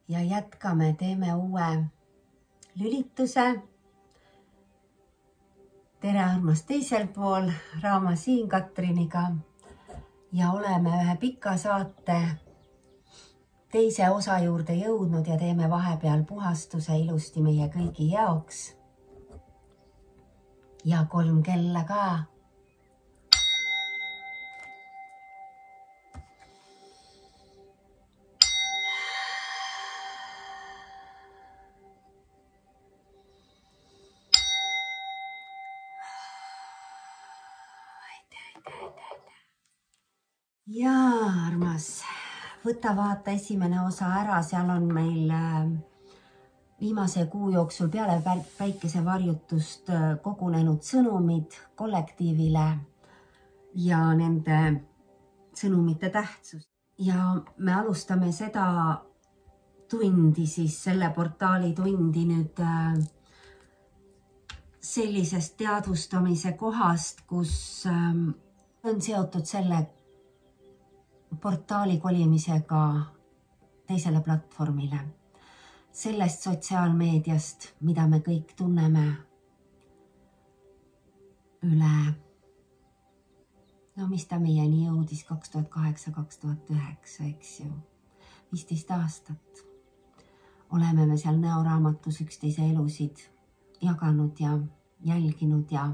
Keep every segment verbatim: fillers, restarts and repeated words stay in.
ja jätkame, teeme uue lülituse. Tere armas teisel pool, Raama siin Katriniga ja oleme ühe pika saate teise osa juurde jõudnud ja teeme vahepeal puhastuse ilusti meie kõigi jaoks. Ja kolm kella ka. Jaa, armas, võta vaata esimene osa ära, seal on meil viimase kuu jooksul peale päikesevarjutust kogunenud sõnumid kollektiivile ja nende sõnumite tähtsus. Ja me alustame seda tundi, siis selle portaali tundi nüüd sellisest teadvustamise kohast, kus on seotud selle portaali kolimisega teisele platvormile. Sellest sotsiaalmeediast, mida me kõik tunneme üle, no mis ta meieni jõudis kaks tuhat kaheksa kaks tuhat üheksa, eks ju, viisteist aastat. Oleme me seal näoraamatus üksteise elusid jaganud ja jälginud ja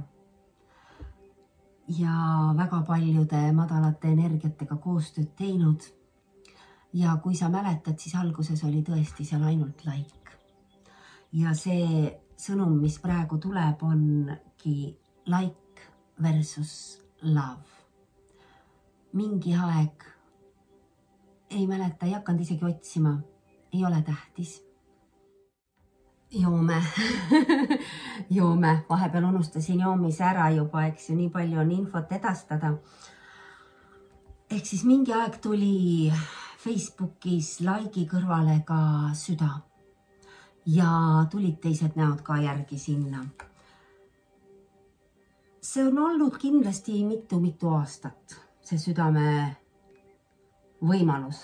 ja väga paljude madalate energiatega koostööd teinud. Ja kui sa mäletad, siis alguses oli tõesti seal ainult like. Ja see sõnum, mis praegu tuleb, ongi like versus love. Mingi aeg, ei mäleta, ei hakanud isegi otsima, ei ole tähtis. Joome, joome, vahepeal unustasin joomise ära juba, eks ju, nii palju on infot edastada. Ehk siis mingi aeg tuli Facebookis like'i kõrvale ka süda ja tulid teised näod ka järgi sinna. See on olnud kindlasti mitu-mitu aastat, see südame võimalus.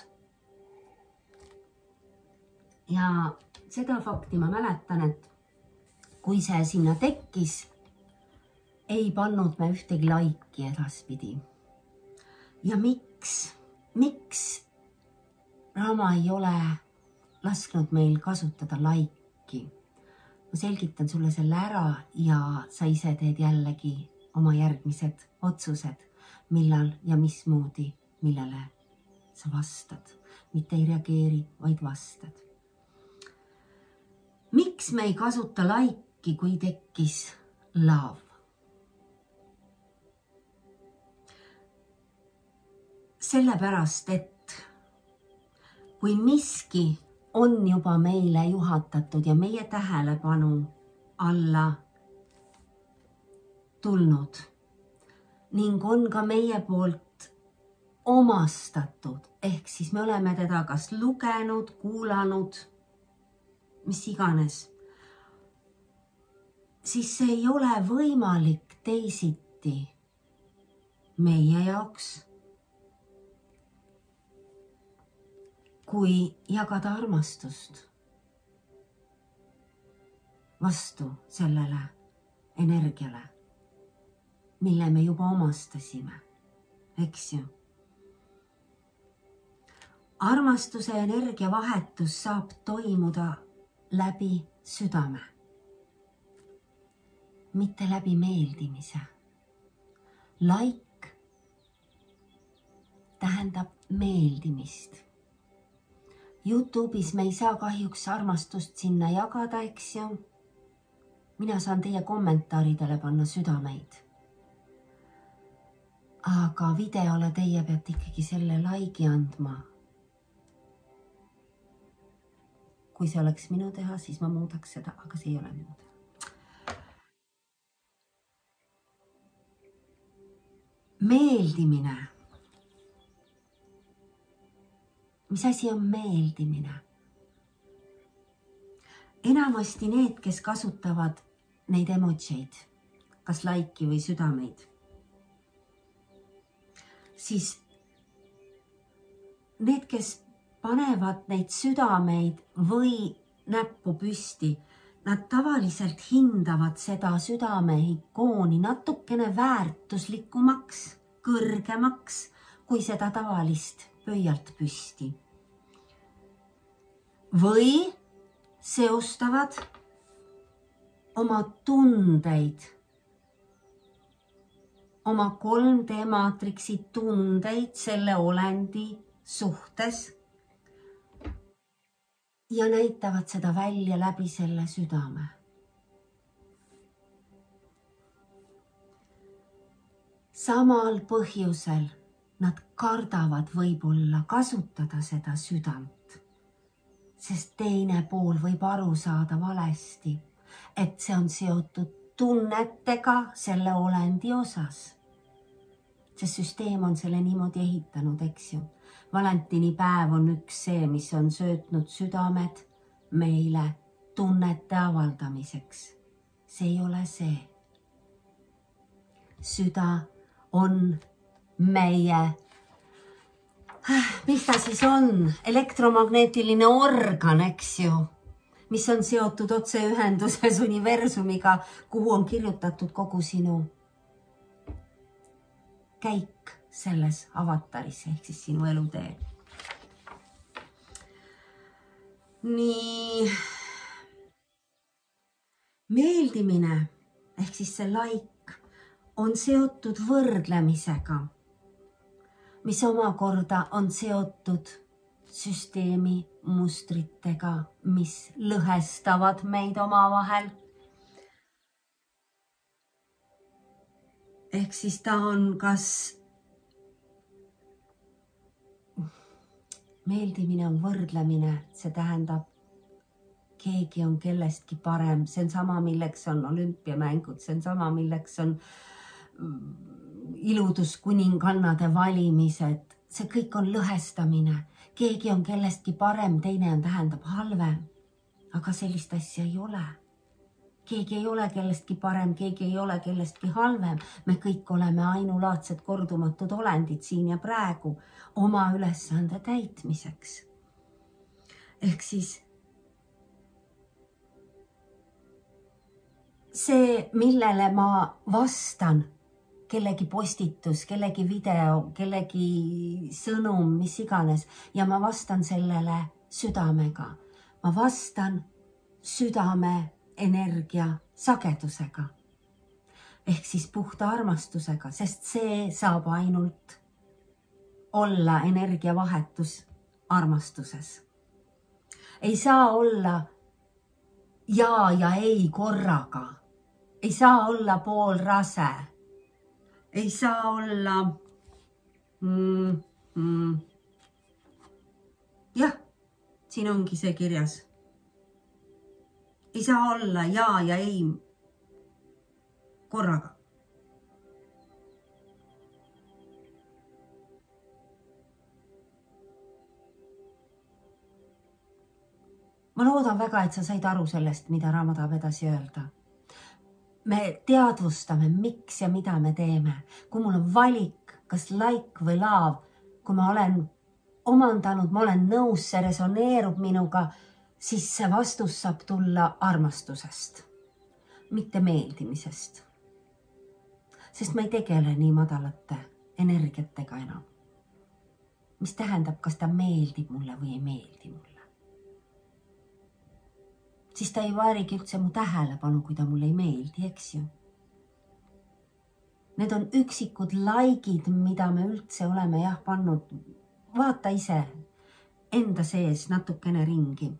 Ja seda fakti ma mäletan, et kui see sinna tekkis, ei pannud me ühtegi laiki edaspidi. Ja miks, miks Raama ei ole lasknud meil kasutada laiki? Ma selgitan sulle selle ära ja sa ise teed jällegi oma järgmised otsused, millal ja mismoodi, millele sa vastad. Mitte ei reageeri, vaid vastad. Miks me ei kasuta laiki, kui tekkis love? Sellepärast, et kui miski on juba meile juhatatud ja meie tähelepanu alla tulnud ning on ka meie poolt omastatud, ehk siis me oleme teda kas lugenud, kuulanud, mis iganes, siis see ei ole võimalik teisiti meie jaoks, kui jagada armastust vastu sellele energiale, mille me juba omastasime, eks ju. Armastuse energia vahetus saab toimuda läbi südame, mitte läbi meeldimise. Like tähendab meeldimist. YouTube'is me ei saa kahjuks armastust sinna jagada, eks ju. Mina saan teie kommentaaridele panna südameid. Aga videole teie peate ikkagi selle like'i andma. Kui see oleks minu teha, siis ma muudaks seda, aga see ei ole minu teha. Meeldimine. Mis asi on meeldimine? Enamasti need, kes kasutavad neid emoji'id, kas like'i või südameid, siis need, kes panevad neid südameid või näppu püsti. Nad tavaliselt hindavad seda südame ikooni natukene väärtuslikumaks, kõrgemaks kui seda tavalist pöialt püsti. Või seostavad oma tundeid, oma kolm D maatriksi tundeid selle olendi suhtes ja näitavad seda välja läbi selle südame. Samal põhjusel nad kardavad võib-olla kasutada seda südant, sest teine pool võib aru saada valesti, et see on seotud tunnetega selle olendi osas. See süsteem on selle niimoodi ehitanud, eks ju. Valentinipäev on üks see, mis on söötnud südamed meile tunnete avaldamiseks. See ei ole see. Süda on meie, mis ta siis on, elektromagneetiline organ, eks ju, mis on seotud otseühenduses universumiga, kuhu on kirjutatud kogu sinu käik selles avataris ehk siis sinu eluteel. Nii, meeldimine ehk siis see like on seotud võrdlemisega, mis omakorda on seotud süsteemi mustritega, mis lõhestavad meid omavahel. Ehk siis ta on kas meeldimine on võrdlemine, see tähendab, keegi on kellestki parem, see on sama, milleks on olümpiamängud, see on sama, milleks on iluduskuningannade valimised, see kõik on lõhestamine, keegi on kellestki parem, teine on tähendab halvem, aga sellist asja ei ole. Keegi ei ole kellestki parem, keegi ei ole kellestki halvem. Me kõik oleme ainulaadsed kordumatud olendid siin ja praegu oma ülesande täitmiseks. Ehk siis see, millele ma vastan, kellegi postitus, kellegi video, kellegi sõnum, mis iganes, ja ma vastan sellele südamega. Ma vastan südame energia sagedusega ehk siis puhta armastusega, sest see saab ainult olla energiavahetus armastuses. Ei saa olla ja ja ei korraga. Ei saa olla poolrase. Ei saa olla mm, mm. jah, siin ongi see kirjas. Ei saa olla ja ja ei korraga. Ma loodan väga, et sa said aru sellest, mida Raama tahab edasi öelda. Me teadvustame, miks ja mida me teeme. Kui mul on valik, kas like või love, kui ma olen omandanud, ma olen nõus, see resoneerub minuga, siis see vastus saab tulla armastusest, mitte meeldimisest. Sest ma ei tegele nii madalate energiatega enam. Mis tähendab, kas ta meeldib mulle või ei meeldi mulle. Siis ta ei vaarigi üldse mu tähelepanu, kui ta mulle ei meeldi, eks ju. Need on üksikud likeid, mida me üldse oleme jah pannud. Vaata ise enda sees natukene ringi.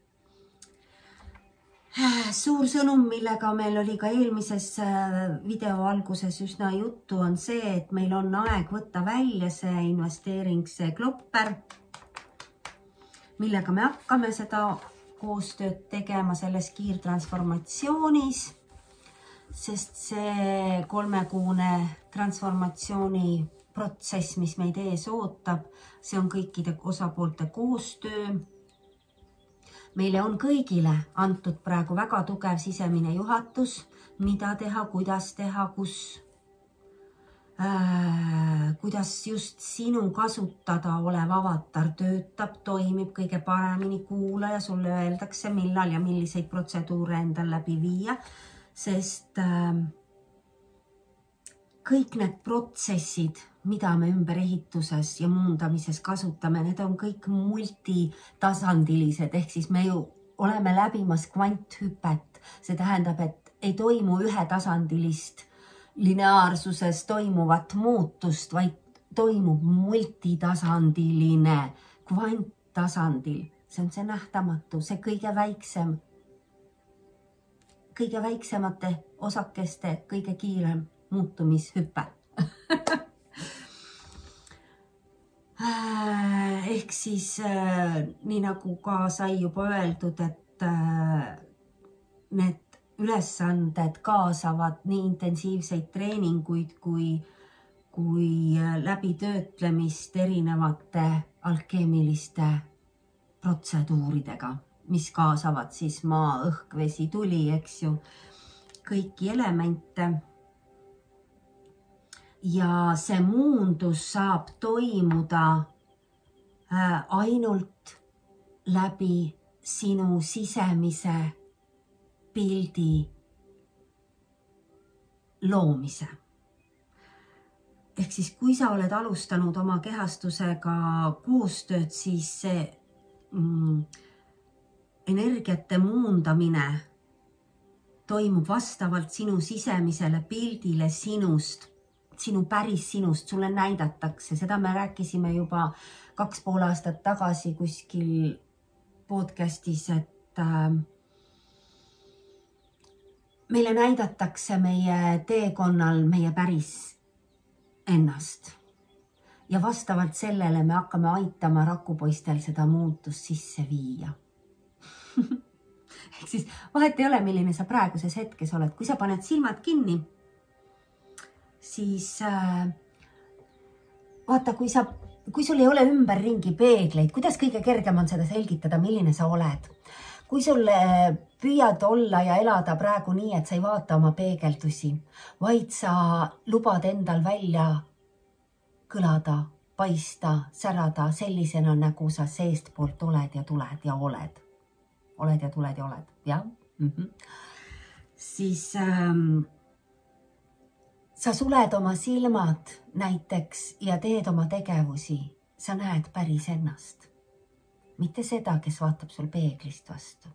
Suur sõnum, millega meil oli ka eelmises video alguses üsna juttu, on see, et meil on aeg võtta välja see investeering, see klopper, millega me hakkame seda koostööd tegema selles kiirtransformatsioonis, sest see kolmekuune transformatsiooni protsess, mis meid ees ootab, see on kõikide osapoolte koostöö. Meile on kõigile antud praegu väga tugev sisemine juhatus, mida teha, kuidas teha, kus. äh, kuidas just sinu kasutada olev avatar töötab, toimib kõige paremini. Kuula ja sulle öeldakse, millal ja milliseid protseduure endal läbi viia, sest äh, kõik need protsessid, mida me ümberehituses ja muundamises kasutame, need on kõik multitasandilised, ehk siis me ju oleme läbimas kvanthüpet. See tähendab, et ei toimu ühetasandilist lineaarsuses toimuvat muutust, vaid toimub multitasandiline kvanttasandil. See on see nähtamatu, see kõige väiksem, kõige väiksemate osakeste kõige kiirem muutumishüpe. Ehk siis nii nagu ka sai juba öeldud, et need ülesanded kaasavad nii intensiivseid treeninguid kui, kui läbitöötlemist erinevate alkeemiliste protseduuridega, mis kaasavad siis maa, õhk, vesi, tuli, eks ju, kõiki elemente. Ja see muundus saab toimuda ainult läbi sinu sisemise pildi loomise. Ehk siis, kui sa oled alustanud oma kehastusega koostööd, siis see mm, energiate muundamine toimub vastavalt sinu sisemisele pildile sinust, sinu päris sinust, sulle näidatakse. Seda me rääkisime juba kaks pool aastat tagasi kuskil podcastis, et äh, meile näidatakse meie teekonnal meie päris ennast. Ja vastavalt sellele me hakkame aitama rakupoistel seda muutust sisse viia. Ehk siis vahet ei ole, milline sa praeguses hetkes oled. Kui sa paned silmad kinni, siis äh, vaata, kui, sa, kui sul ei ole ümberringi peegleid, kuidas kõige kergem on seda selgitada, milline sa oled. Kui sul püüad olla ja elada praegu nii, et sa ei vaata oma peegeldusi, vaid sa lubad endal välja kõlada, paista, särada sellisena, nagu sa seest poolt oled ja tuled ja oled. Oled ja tuled ja oled, jah? Mm-hmm. Siis ähm, sa suled oma silmad näiteks ja teed oma tegevusi. Sa näed päris ennast. Mitte seda, kes vaatab sul peeglist vastu.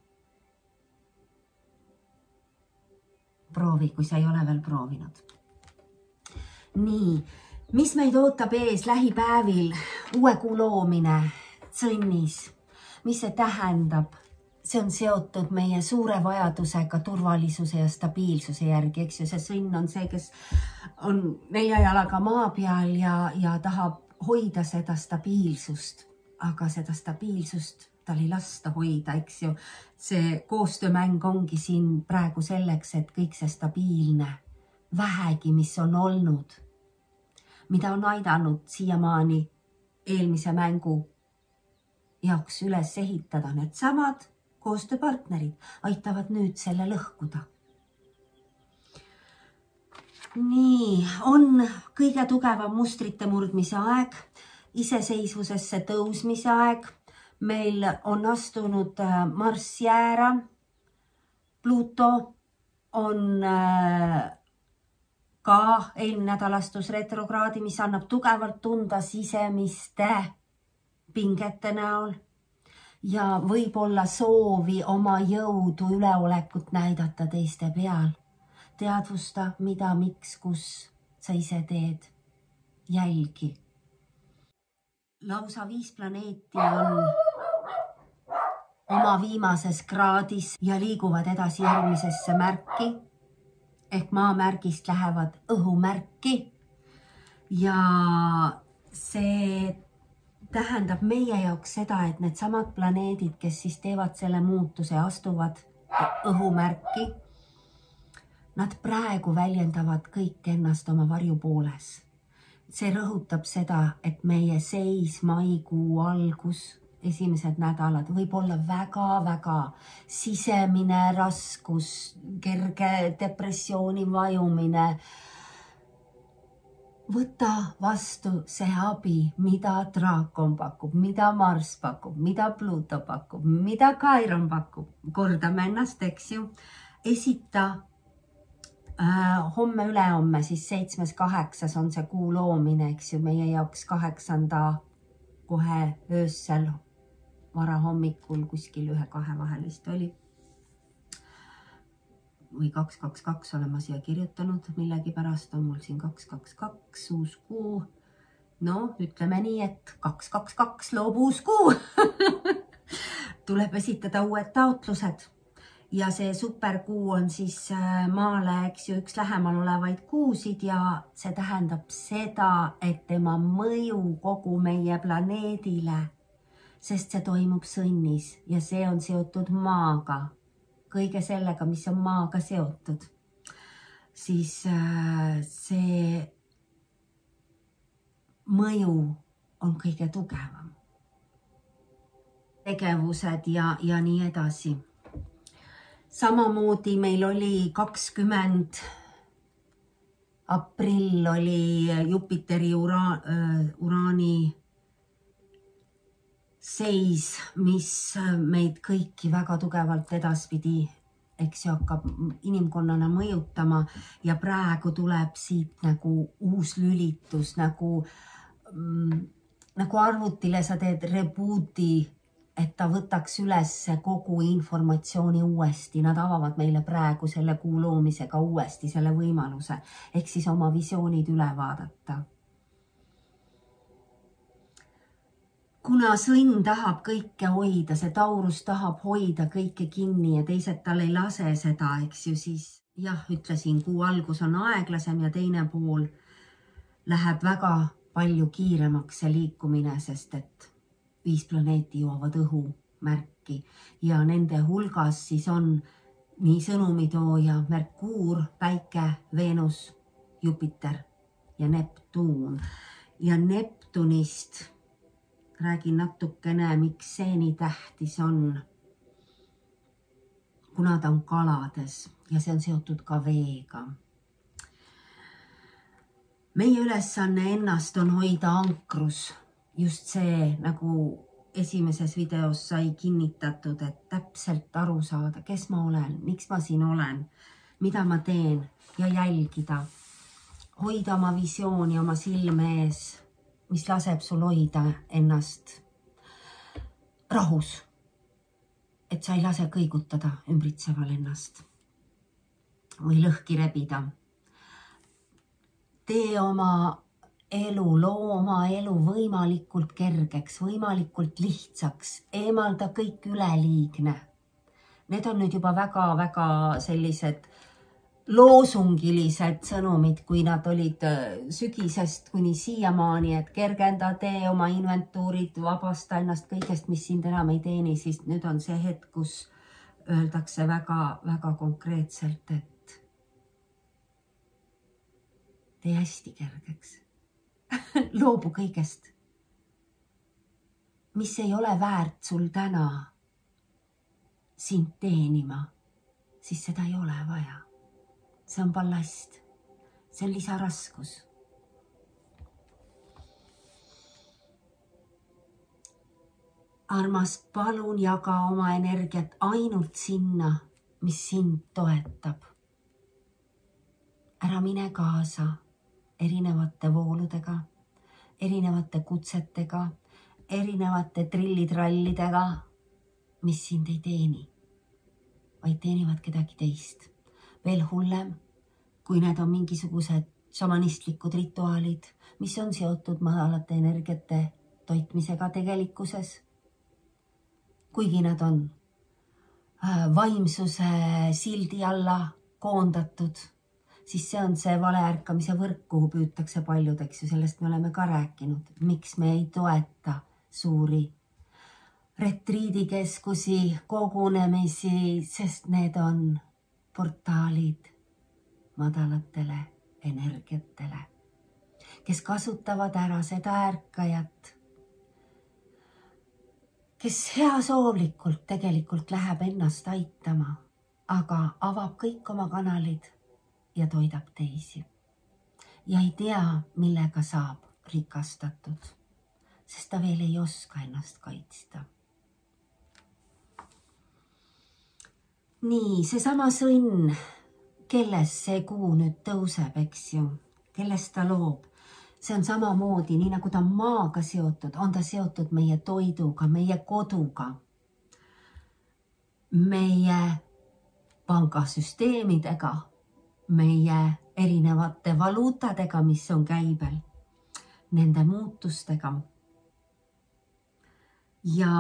Proovi, kui sa ei ole veel proovinud. Nii, mis meid ootab ees lähipäevil? Uue kuu loomine, sõnnis. Mis see tähendab? See on seotud meie suure vajadusega turvalisuse ja stabiilsuse järgi, eks ju. See sõnn on see, kes on nelja jalaga maa peal ja, ja tahab hoida seda stabiilsust. Aga seda stabiilsust tal ei lasta hoida, eks ju. See koostöömäng ongi siin praegu selleks, et kõik see stabiilne vähegi, mis on olnud, mida on aidanud siiamaani eelmise mängu jaoks üles ehitada, need samad koostööpartnerid aitavad nüüd selle lõhkuda. Nii, on kõige tugevam mustrite murdmise aeg, iseseisvusesse tõusmise aeg. Meil on astunud Marss jäära. Pluto on ka eelmine nädal astus retrokraadi, mis annab tugevalt tunda sisemiste pingete näol. Ja võib-olla soovi oma jõudu üleolekut näidata teiste peal. Teadvusta, mida, miks, kus sa ise teed. Jälgi. Lausa viis planeeti on oma viimases kraadis ja liiguvad edasi järgmisesse märki. Ehk maamärgist lähevad õhumärki. Ja see tähendab meie jaoks seda, et need samad planeedid, kes siis teevad selle muutuse, astuvad õhumärki, nad praegu väljendavad kõik ennast oma varju pooles. See rõhutab seda, et meie seis maikuu algus, esimesed nädalad võib olla väga-väga sisemine raskus, kerge depressiooni vajumine, võta vastu see abi, mida Draakon pakub, mida Marss pakub, mida Pluto pakub, mida Chiron pakub. Kordame ennast, eks ju. Esita äh, homme ülehomme, siis seitsmes kaheksas on see kuu loomine, eks ju, meie jaoks kaheksanda kohe öössel varahommikul kuskil ühe-kahe vahel vist oli. Või kaks kaks kaks olen ma siia kirjutanud, millegi pärast on mul siin kaks kaks kaks, uus kuu. No, ütleme nii, et kaks kaks kaks loob uus kuu. Tuleb esitada uued taotlused. Ja see superkuu on siis maale, eks ju, üks lähemal olevaid kuusid ja see tähendab seda, et tema mõju kogu meie planeedile, sest see toimub sõnnis ja see on seotud maaga. Kõige sellega, mis on maaga seotud, siis see mõju on kõige tugevam. Tegevused ja, ja nii edasi. Samamoodi meil oli kakskümmend aprill oli Jupiteri ura, uraani seis, mis meid kõiki väga tugevalt edaspidi, eks ju, hakkab inimkonnana mõjutama ja praegu tuleb siit nagu uus lülitus, nagu, mm, nagu arvutile sa teed rebooti, et ta võtaks üles kogu informatsiooni uuesti. Nad avavad meile praegu selle kuu loomisega uuesti selle võimaluse, ehk siis oma visioonid üle vaadata. Kuna sõnn tahab kõike hoida, see Taurus tahab hoida kõike kinni ja teised tal ei lase seda, eks ju, siis jah, ütlesin, kuu algus on aeglasem ja teine pool läheb väga palju kiiremaks see liikumine, sest et viis planeeti jõuavad õhu märki ja nende hulgas siis on nii sõnumitooja Merkuur, Päike, Veenus, Jupiter ja Neptuun. Ja Neptunist räägin natukene, miks see nii tähtis on, kuna ta on kalades ja see on seotud ka veega. Meie ülesanne ennast on hoida ankrus, just see, nagu esimeses videos sai kinnitatud, et täpselt aru saada, kes ma olen, miks ma siin olen, mida ma teen ja jälgida. Hoida oma visiooni oma silme ees, mis laseb sul hoida ennast rahus, et sa ei lase kõigutada ümbritseval ennast või lõhki rebida. Tee oma elu, loo oma elu võimalikult kergeks, võimalikult lihtsaks, eemalda kõik üleliigne. Need on nüüd juba väga-väga sellised loosungilised sõnumid, kui nad olid sügisest kuni siiamaani, et kergenda, tee oma inventuurid, vabasta ennast kõigest, mis sind enam ei teeni, siis nüüd on see hetk, kus öeldakse väga-väga konkreetselt, et tee hästi kergeks. Loobu kõigest, mis ei ole väärt sul täna sind teenima, siis seda ei ole vaja. See on ballast, see on lisaraskus. Armas, palun jaga oma energiat ainult sinna, mis sind toetab. Ära mine kaasa erinevate vooludega, erinevate kutsetega, erinevate trillitrallidega, mis sind ei teeni, vaid teenivad kedagi teist. Veel hullem, kui need on mingisugused šamanistlikud rituaalid, mis on seotud madalate energiate toitmisega tegelikkuses. Kuigi nad on vaimsuse sildi alla koondatud, siis see on see valeärkamise võrk, kuhu püütakse paljudeks ja sellest me oleme ka rääkinud. Miks me ei toeta suuri retriidikeskusi, kogunemisi, sest need on portaalid madalatele energiatele, kes kasutavad ära seda ärkajat, kes heasoovlikult tegelikult läheb ennast aitama, aga avab kõik oma kanalid ja toidab teisi. ja ei tea, millega saab rikastatud, sest ta veel ei oska ennast kaitsta. Nii, seesama sõnn, kellest see kuu nüüd tõuseb, eks ju, kellest ta loob, see on samamoodi, nii nagu ta on maaga seotud, on ta seotud meie toiduga, meie koduga, meie pangasüsteemidega, meie erinevate valuutadega, mis on käibel, nende muutustega. Ja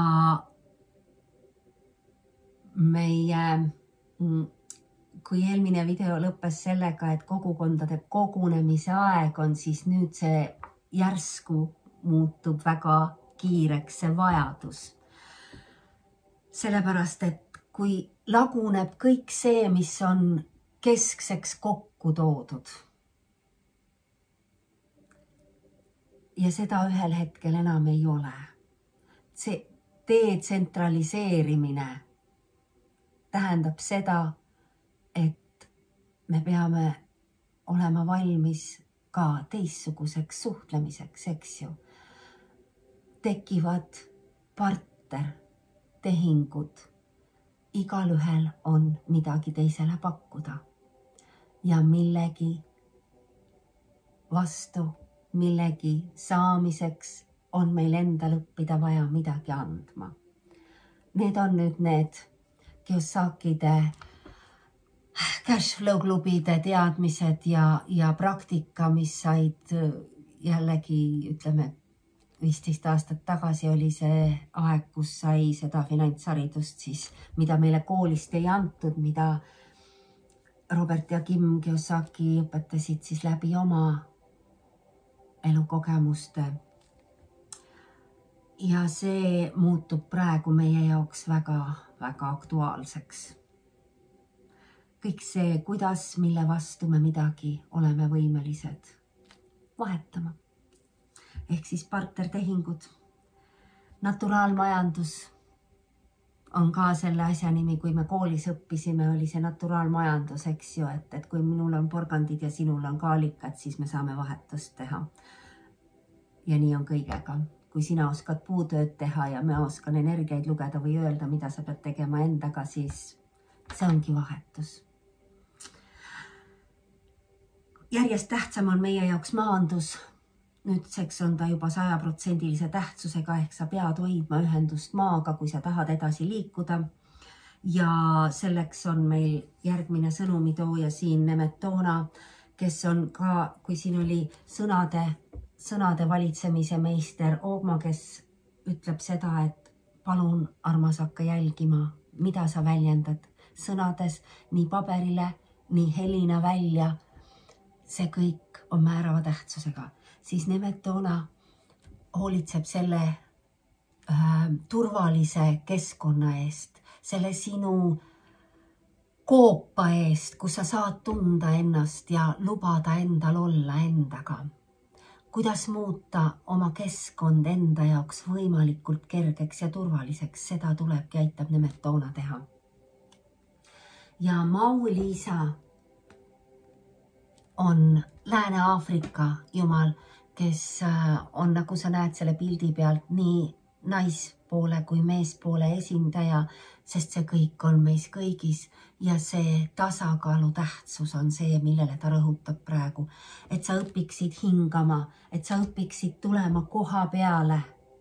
meie, kui eelmine video lõppes sellega, et kogukondade kogunemise aeg on, siis nüüd see järsku muutub väga kiireks see vajadus. Sellepärast, et kui laguneb kõik see, mis on keskseks kokku toodud ja seda ühel hetkel enam ei ole, see detsentraliseerimine tähendab seda, et me peame olema valmis ka teistsuguseks suhtlemiseks, eks ju. Tekivad partnertehingud, igalühel on midagi teisele pakkuda ja millegi vastu, millegi saamiseks on meil endal õppida vaja midagi andma. Need on nüüd need Kiyosakide cashflow klubide teadmised ja, ja praktika, mis said jällegi, ütleme, viisteist aastat tagasi oli see aeg, kus sai seda finantsharidust, siis, mida meile koolist ei antud, mida Robert ja Kim Kiyosaki õpetasid siis läbi oma elukogemuste. Ja see muutub praegu meie jaoks väga, väga aktuaalseks. Kõik see, kuidas, mille vastu me midagi oleme võimelised vahetama. Ehk siis partnertehingud. Naturaalmajandus on ka selle asja nimi, kui me koolis õppisime, oli see naturaalmajandus, eks ju, et, et kui minul on porgandid ja sinul on kaalikad, siis me saame vahetust teha. Ja nii on kõigega. Kui sina oskad puutööd teha ja me oskan energiaid lugeda või öelda, mida sa pead tegema endaga, siis see ongi vahetus. Järjest tähtsam on meie jaoks maandus. Nüüdseks on ta juba sajaprotsendilise tähtsusega, ehk sa pead hoidma ühendust maaga, kui sa tahad edasi liikuda. Ja selleks on meil järgmine sõnumitooja siin Nemetona, kes on ka, kui siin oli sõnade sõnade valitsemise meister Oogma, kes ütleb seda, et palun, armas, hakka jälgima, mida sa väljendad sõnades, nii paberile, nii helina välja. See kõik on määrava tähtsusega. Siis Nemetona hoolitseb selle äh, turvalise keskkonna eest, selle sinu koopa eest, kus sa saad tunda ennast ja lubada endal olla endaga. Kuidas muuta oma keskkond enda jaoks võimalikult kergeks ja turvaliseks, seda tulebki aitab Nemetona teha. Ja Mau-Liisa on Lääne-Aafrika jumal, kes on, nagu sa näed selle pildi pealt, nii naispoole kui meespoole esindaja, sest see kõik on meis kõigis ja see tasakaalu tähtsus on see, millele ta rõhutab praegu, et sa õpiksid hingama, et sa õpiksid tulema koha peale.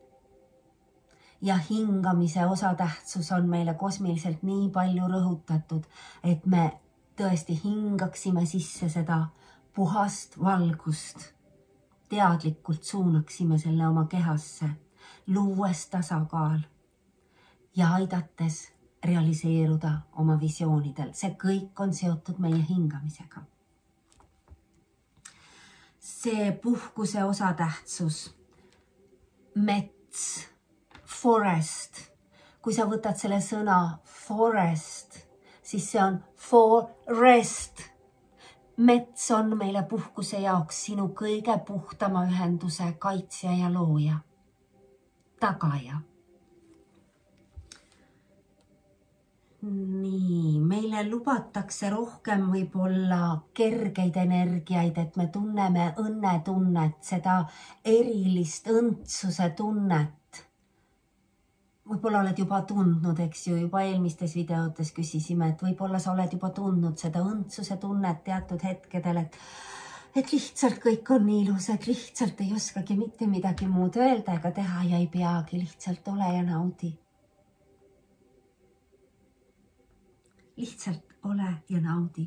Ja hingamise osatähtsus on meile kosmiliselt nii palju rõhutatud, et me tõesti hingaksime sisse seda puhast valgust, teadlikult suunaksime selle oma kehasse, luues tasakaal ja aidates realiseeruda oma visioonidel. See kõik on seotud meie hingamisega. See puhkuse osatähtsus, mets, forest, kui sa võtad selle sõna forest, siis see on forest. Mets on meile puhkuse jaoks sinu kõige puhtama ühenduse kaitsja ja looja, tagaja. nii, meile lubatakse rohkem võib-olla kergeid energiaid, et me tunneme õnnetunnet, seda erilist õndsuse tunnet. Võib-olla oled juba tundnud, eks ju, juba eelmistes videotes küsisime, et võib-olla sa oled juba tundnud seda õndsuse tunnet teatud hetkedel, et et lihtsalt kõik on nii ilus, et lihtsalt ei oskagi mitte midagi muud öelda ega teha ja ei peagi, lihtsalt ole ja naudi. Lihtsalt ole ja naudi.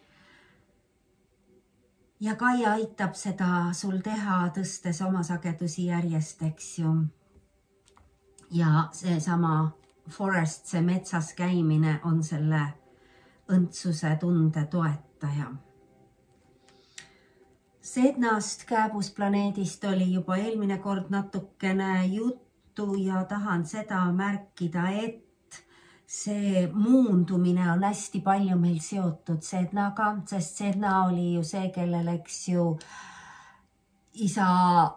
Ja Kaia aitab seda sul teha, tõstes oma sagedusi järjest, eks ju. Ja see sama forest, see metsas käimine on selle õndsuse tunde toetaja. Sednast Kääbusplaneedist oli juba eelmine kord natukene juttu ja tahan seda märkida, et see muundumine on hästi palju meil seotud Sednaga, sest Sedna oli ju see, kellel, eks ju, isa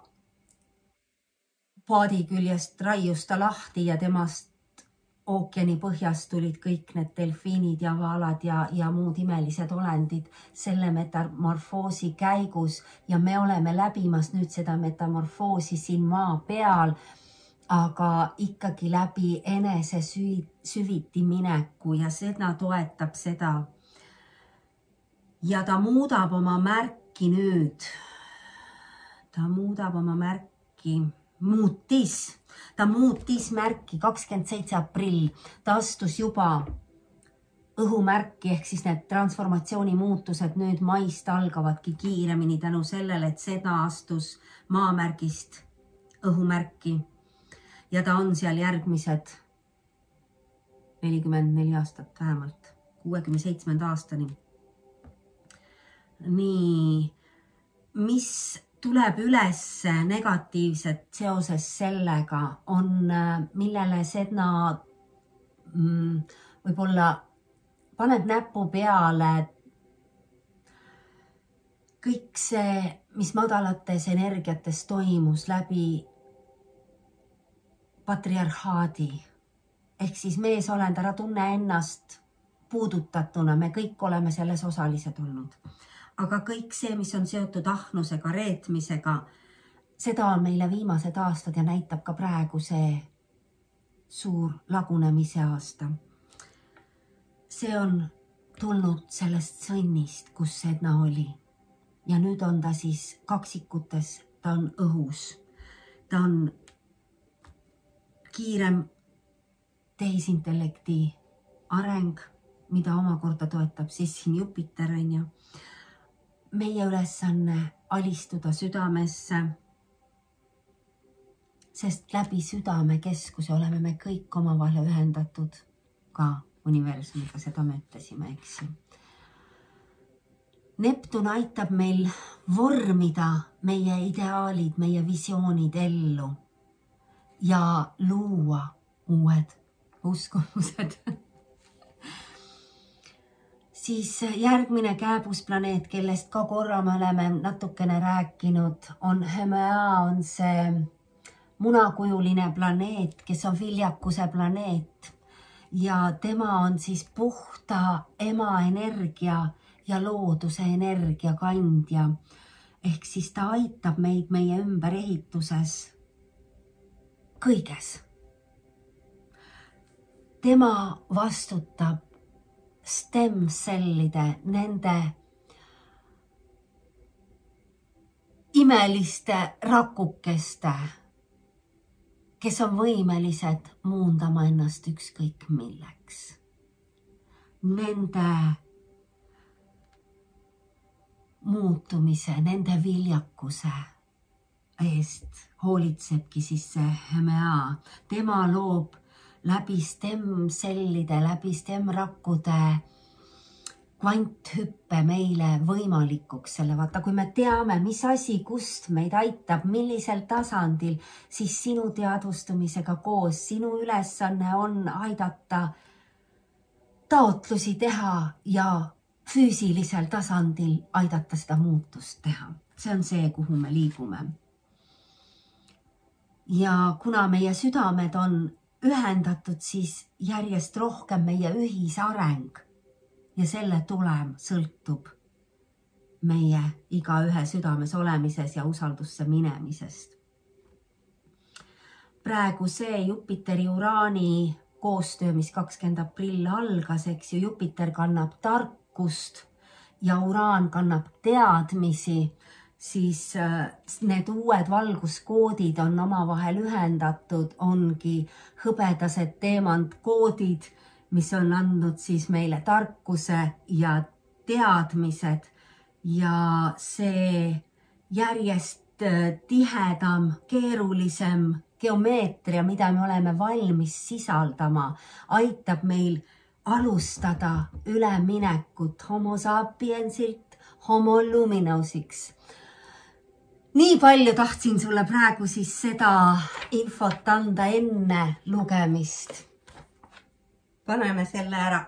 paadi küljest raius ta lahti ja temast ookeani põhjast tulid kõik need delfiinid ja vaalad ja, ja muud imelised olendid selle metamorfoosi käigus ja me oleme läbimas nüüd seda metamorfoosi siin maa peal, aga ikkagi läbi enese süviti mineku ja Sedna toetab seda. Ja ta muudab oma märki nüüd. Ta muudab oma märki, muutis. Ta muutis märki kakskümmend seitse aprill, ta astus juba õhumärki ehk siis need transformatsiooni muutused nüüd maist algavadki kiiremini tänu sellele, et Sedna astus maamärgist õhumärki ja ta on seal järgmised nelikümmend neli aastat vähemalt, kuuekümne seitsmenda aastani. Nii, mis tuleb üles negatiivset seoses sellega, on millele Sedna mm, võib-olla paneb näpu peale kõik see, mis madalates energiates toimus läbi patriarhaadi. Ehk siis meesolend, ära tunne ennast puudutatuna, me kõik oleme selles osalised olnud. Aga kõik see, mis on seotud ahnusega, reetmisega, seda on meile viimased aastad ja näitab ka praegu see suur lagunemise aasta. See on tulnud sellest sõnnist, kus Sedna oli. Ja nüüd on ta siis kaksikutes, ta on õhus. Ta on kiirem tehisintellekti areng, mida omakorda toetab siis siin Jupiter, on ju. Meie ülesanne alistuda südamesse, sest läbi südame keskuse oleme me kõik omavahel ühendatud ka universumiga, seda me ütlesime, eks ju. Neptun aitab meil vormida meie ideaalid, meie visioonid ellu ja luua uued uskumused. Siis järgmine Kääbusplaneet, kellest ka korra me oleme natukene rääkinud, on Hemea, on see munakujuline planeet, kes on viljakuse planeet. Ja tema on siis puhta ema energia ja looduse energia kandja. Ehk siis ta aitab meid meie ümberehituses kõiges. Tema vastutab stemcellide, nende imeliste rakukeste, kes on võimelised muundama ennast ükskõik milleks. Nende muutumise, nende viljakuse eest hoolitsebki siis see Hemea. Tema loob läbi stemcellide, läbi stemrakkude kvanthüppe meile võimalikuks selle. Vaata, kui me teame, mis asi, kust meid aitab, millisel tasandil, siis sinu teadvustumisega koos, sinu ülesanne on aidata taotlusi teha ja füüsilisel tasandil aidata seda muutust teha. See on see, kuhu me liigume. Ja kuna meie südamed on ühendatud siis järjest rohkem meie ühisareng ja selle tulem sõltub meie igaühe südames olemises ja usaldusse minemisest. Praegu see Jupiteri Uraani koostöö, mis kakskümmend aprill algas, eks ju, Jupiter kannab tarkust ja Uraan kannab teadmisi, siis need uued valguskoodid on omavahel ühendatud, ongi hõbedased teemantkoodid, mis on andnud siis meile tarkuse ja teadmised ja see järjest tihedam, keerulisem geomeetria, mida me oleme valmis sisaldama, aitab meil alustada üleminekut homo sapiensilt homo luminosiks. Nii palju tahtsin sulle praegu siis seda infot anda enne lugemist. Paneme selle ära.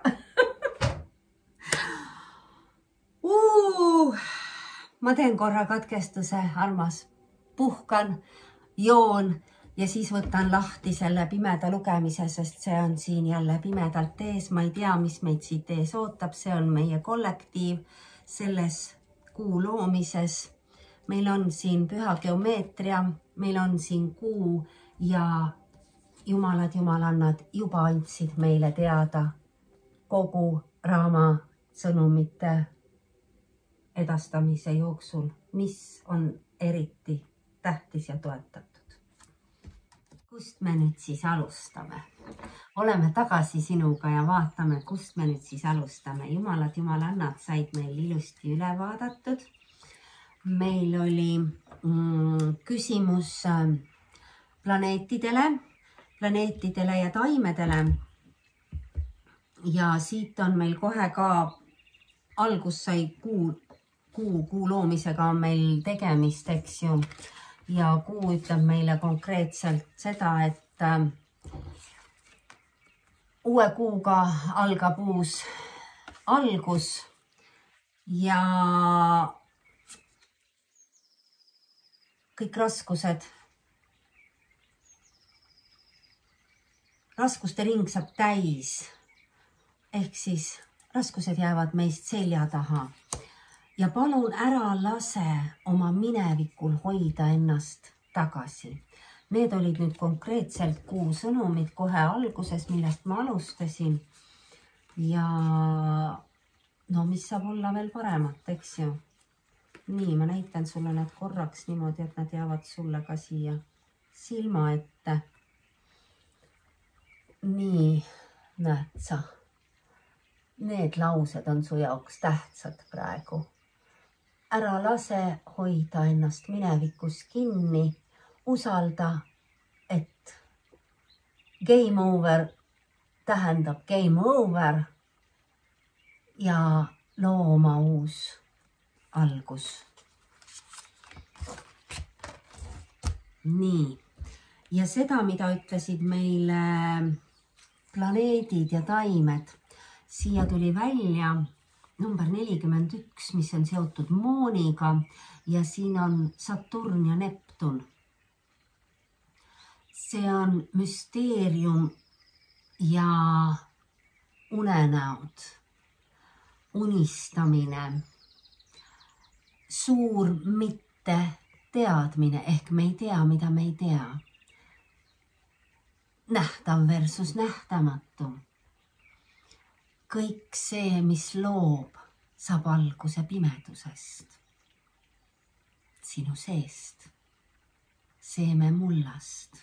uh, ma teen korra katkestuse, armas. Puhkan, joon ja siis võtan lahti selle pimeda lugemise, sest see on siin jälle pimedalt ees. Ma ei tea, mis meid siit ees ootab. See on meie kollektiiv selles kuu loomises. Meil on siin püha geomeetria, meil on siin kuu ja jumalad, jumalannad juba andsid meile teada kogu raama sõnumite edastamise jooksul, mis on eriti tähtis ja toetatud. Kust me nüüd siis alustame? Oleme tagasi sinuga ja vaatame, kust me nüüd siis alustame. Jumalad, jumalannad said meil ilusti üle vaadatud. Meil oli mm, küsimus planeetidele, planeetidele ja taimedele. Ja siit on meil kohe ka algus sai kuu, kuu, kuu loomisega on meil tegemist, eks ju. Ja kuu ütleb meile konkreetselt seda, et äh, uue kuuga algab uus algus ja kõik raskused, raskuste ring saab täis, ehk siis raskused jäävad meist selja taha. Ja palun ära lase oma minevikul hoida ennast tagasi. Need olid nüüd konkreetselt kuu sõnumid kohe alguses, millest ma alustasin. Ja no mis saab olla veel paremat, eks ju? Nii, ma näitan sulle need korraks niimoodi, et nad jäävad sulle ka siia silma ette. Nii, näed sa. Need laused on su jaoks tähtsad praegu. Ära lase hoida ennast minevikus kinni, usalda, et game over tähendab game over ja loo oma uus algus. Nii, ja seda, mida ütlesid meile planeedid ja taimed, siia tuli välja number nelikümmend üks, mis on seotud mooniga ja siin on Saturn ja Neptun. See on müsteerium ja unenäod, unistamine, suur mitte teadmine, ehk me ei tea, mida me ei tea. Nähtav versus nähtamatu. Kõik see, mis loob, saab alguse pimedusest, sinu seest, seeme mullast.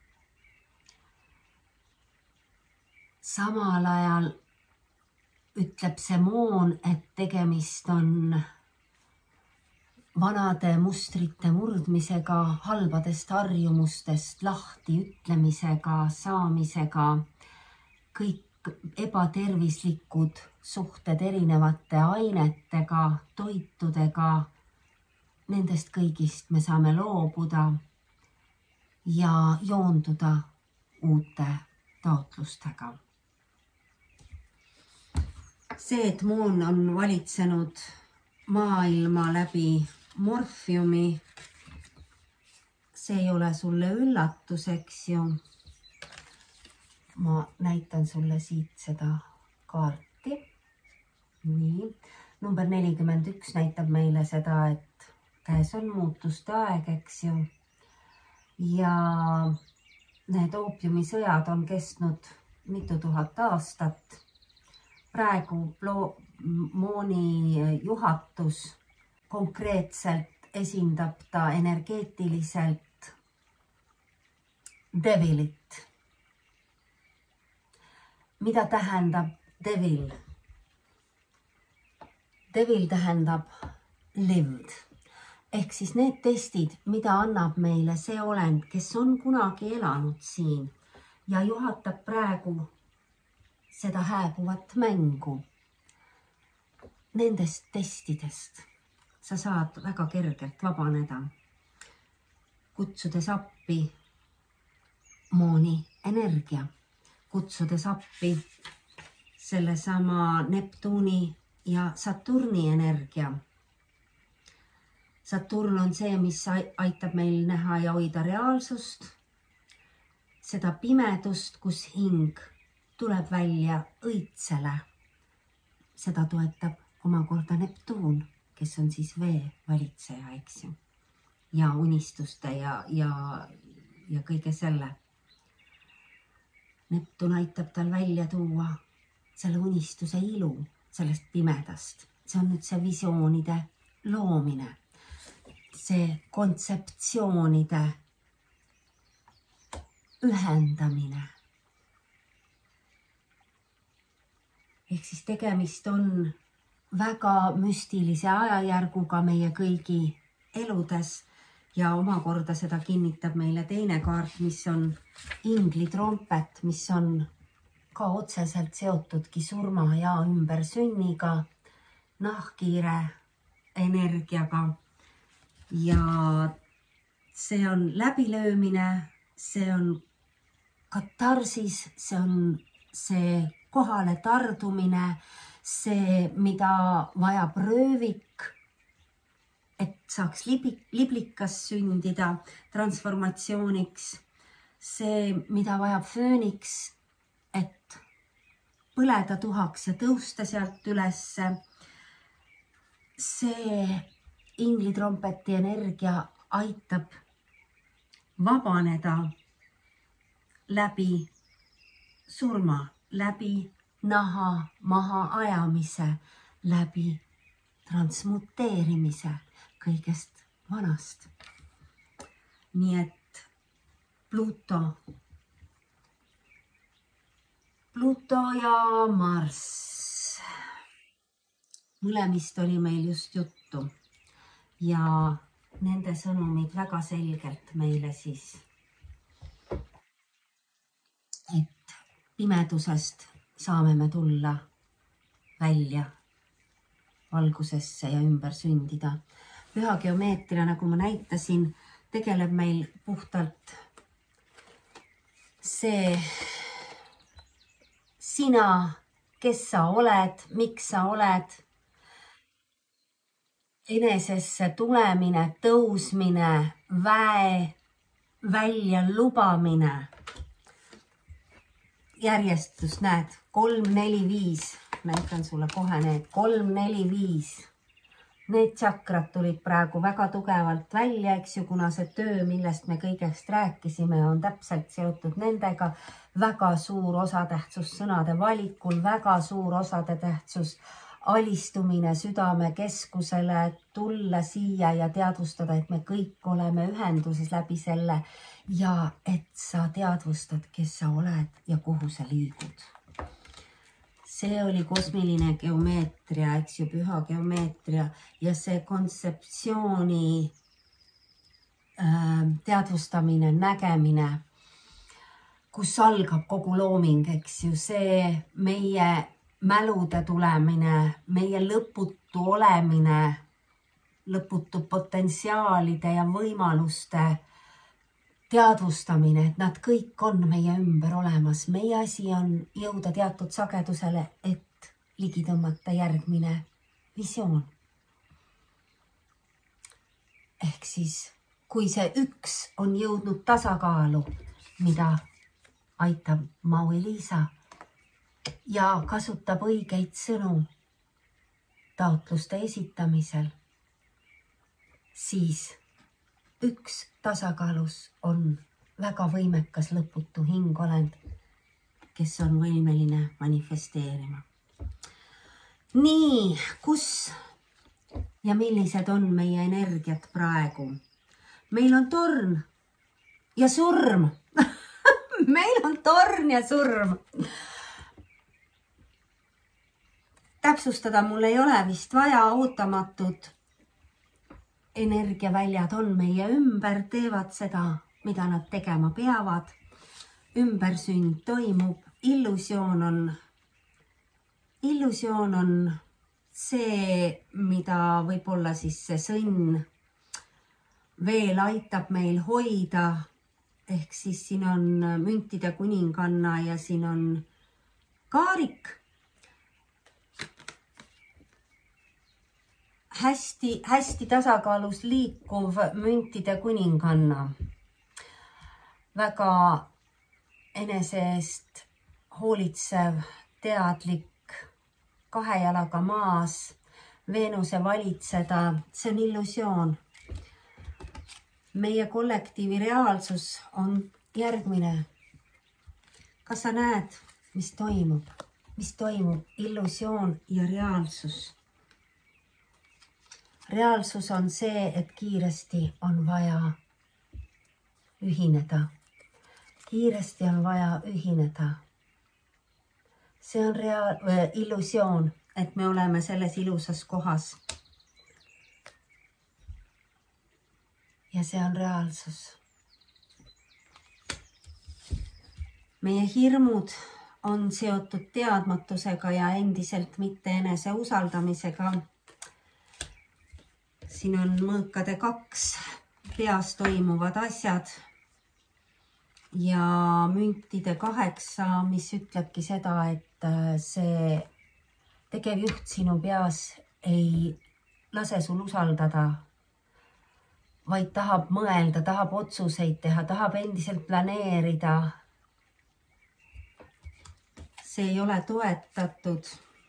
Samal ajal ütleb see moon, et tegemist on vanade mustrite murdmisega, halbadest harjumustest lahti ütlemisega, saamisega, kõik ebatervislikud suhted erinevate ainetega, toitudega, nendest kõigist me saame loobuda ja joonduda uute taotlustega. See, et moon on valitsenud maailma läbi morfiumi, see ei ole sulle üllatus, eks ju. ma näitan sulle siit seda kaarti. Nii, number nelikümmend üks näitab meile seda, et käes on muutuste aeg, eks ju. Ja need oopiumisõjad on kestnud mitu tuhat aastat. Praegu Mooni juhatus konkreetselt esindab ta energeetiliselt devilit. Mida tähendab devil? Devil tähendab lived. Ehk siis need testid, mida annab meile see olend, kes on kunagi elanud siin ja juhatab praegu seda hääbuvat mängu. Nendest testidest sa saad väga kergelt vabaneda, kutsudes appi Mooni energia, kutsudes appi sellesama Neptuuni ja Saturni energia. Saturn on see, mis aitab meil näha ja hoida reaalsust, seda pimedust, kus hing tuleb välja õitsele. Seda toetab omakorda Neptuun, kes on siis vee valitseja, eks ju, ja unistuste ja, ja, ja kõige selle. Neptuun aitab tal välja tuua selle unistuse ilu sellest pimedast. See on nüüd see visioonide loomine, see kontseptsioonide ühendamine. Ehk siis tegemist on väga müstilise ajajärguga meie kõigi eludes ja omakorda seda kinnitab meile teine kaart, mis on inglitrompet, mis on ka otseselt seotudki surma ja ümbersünniga, nahkhiire energiaga. Ja see on läbilöömine, see on katarsis, see on see kohale tardumine, see, mida vajab röövik, et saaks liblikas sündida transformatsiooniks, see, mida vajab fööniks, et põleda tuhaks ja tõusta sealt ülesse. See inglitrompeti energia aitab vabaneda läbi surma, läbi naha maha ajamise, läbi transmuteerimise kõigest vanast. Nii et Pluto, Pluto ja Marss, mõlemist oli meil just juttu ja nende sõnumid väga selgelt meile siis, et pimedusest saame me tulla välja valgusesse ja ümber sündida. Püha geomeetria, nagu ma näitasin, tegeleb meil puhtalt see sina, kes sa oled, miks sa oled, enesesse tulemine, tõusmine, väe välja lubamine. Järjestus näed, kolm, neli, viis, näitan sulle kohe need, kolm, neli, viis. Need tšakrad tulid praegu väga tugevalt välja, eks ju, kuna see töö, millest me kõigest rääkisime, on täpselt seotud nendega. Väga suur osatähtsus sõnade valikul, väga suur osatähtsus alistumine südame keskusele, tulla siia ja teadvustada, et me kõik oleme ühenduses läbi selle ja et sa teadvustad, kes sa oled ja kuhu sa liigud. See oli kosmiline geomeetria, eks ju, püha geomeetria ja see kontseptsiooni äh, teadvustamine, nägemine, kus algab kogu looming, eks ju, see meie mälude tulemine, meie lõputu olemine, lõputu potentsiaalide ja võimaluste teadvustamine, et nad kõik on meie ümber olemas. Meie asi on jõuda teatud sagedusele, et ligi tõmmata järgmine visioon. Ehk siis, kui see üks on jõudnud tasakaalu, mida aitab Mau-Eliisa ja kasutab õigeid sõnu taotluste esitamisel, siis üks tasakaalus on väga võimekas lõputu hingolend, kes on võimeline manifesteerima. Nii, kus ja millised on meie energiat praegu? Meil on torn ja surm. Meil on torn ja surm. Täpsustada mul ei ole vist vaja, ootamatud energiaväljad on meie ümber, teevad seda, mida nad tegema peavad. Ümbersünd toimub, illusioon on, illusioon on see, mida võib-olla siis see sõnn veel aitab meil hoida. Ehk siis siin on müntide kuninganna ja siin on kaarik. Hästi, hästi tasakaalus liikuv müntide kuninganna. Väga enese eest hoolitsev, teadlik, kahe jalaga maas, Veenuse valitseda, see on illusioon. Meie kollektiivi reaalsus on järgmine. Kas sa näed, mis toimub? Mis toimub? Illusioon ja reaalsus. Reaalsus on see, et kiiresti on vaja ühineda. Kiiresti on vaja ühineda. See on reaal, äh, illusioon, et me oleme selles ilusas kohas. Ja see on reaalsus. Meie hirmud on seotud teadmatusega ja endiselt mitte enese usaldamisega. Siin on mõõkade kaks peas toimuvad asjad ja müntide kaheksa, mis ütlebki seda, et see tegevjuht sinu peas ei lase sul usaldada, vaid tahab mõelda, tahab otsuseid teha, tahab endiselt planeerida. See ei ole toetatud.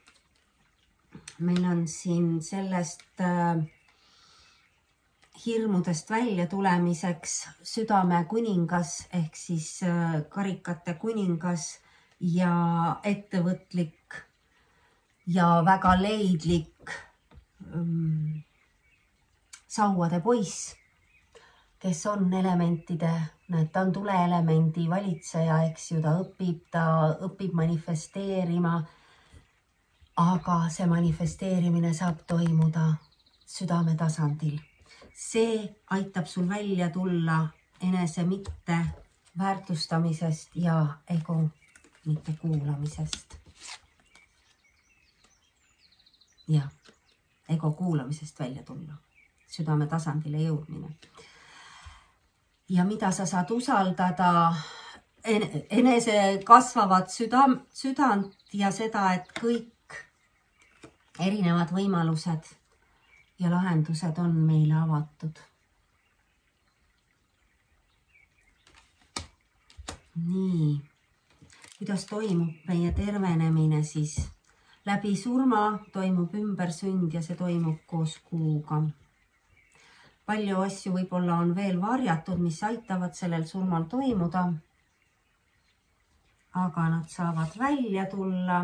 Meil on siin sellest äh, hirmudest välja tulemiseks südame kuningas ehk siis äh, karikate kuningas ja ettevõtlik ja väga leidlik ähm, sauade poiss, kes on elementide, näed, ta on tuleelemendi valitseja, eks ju, ta õpib, ta õpib manifesteerima, aga see manifesteerimine saab toimuda südame tasandil. See aitab sul välja tulla enese mitte väärtustamisest ja ego mitte kuulamisest. Ja ego kuulamisest välja tulla, südame tasandile jõudmine. Ja mida sa saad usaldada, enese kasvavat südam, südant ja seda, et kõik erinevad võimalused ja lahendused on meile avatud. Nii, kuidas toimub meie tervenemine siis? Läbi surma toimub ümbersünd ja see toimub koos kuuga. Palju asju võib-olla on veel varjatud, mis aitavad sellel surmal toimuda, aga nad saavad välja tulla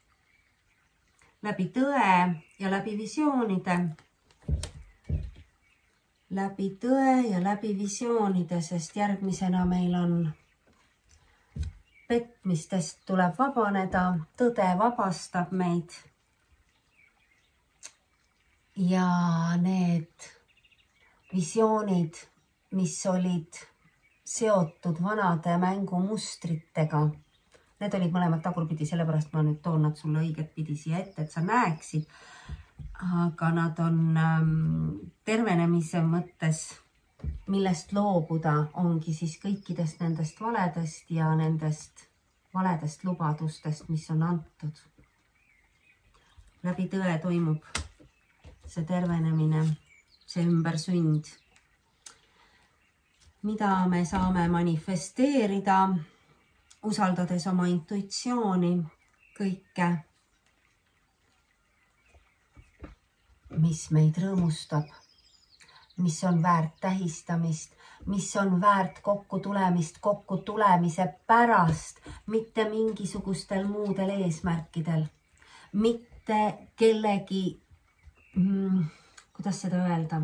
läbi tõe ja läbi visioonide. Läbi tõe ja läbi visioonide, sest järgmisena meil on petmistest tuleb vabaneda, tõde vabastab meid. Ja need visioonid, mis olid seotud vanade mängumustritega, need olid mõlemad tagurpidi, sellepärast ma nüüd toon nad sulle õiget pidi siia ette, et sa näeksid. Aga nad on ähm, tervenemise mõttes, millest loobuda ongi siis kõikidest nendest valedest ja nendest valedest lubadustest, mis on antud. Läbi tõe toimub see tervenemine, see ümbersünd. Mida me saame manifesteerida? usaldades oma intuitsiooni kõike, mis meid rõõmustab, mis on väärt tähistamist, mis on väärt kokku tulemist, kokku tulemise pärast, mitte mingisugustel muudel eesmärkidel, mitte kellegi, mm, kuidas seda öelda,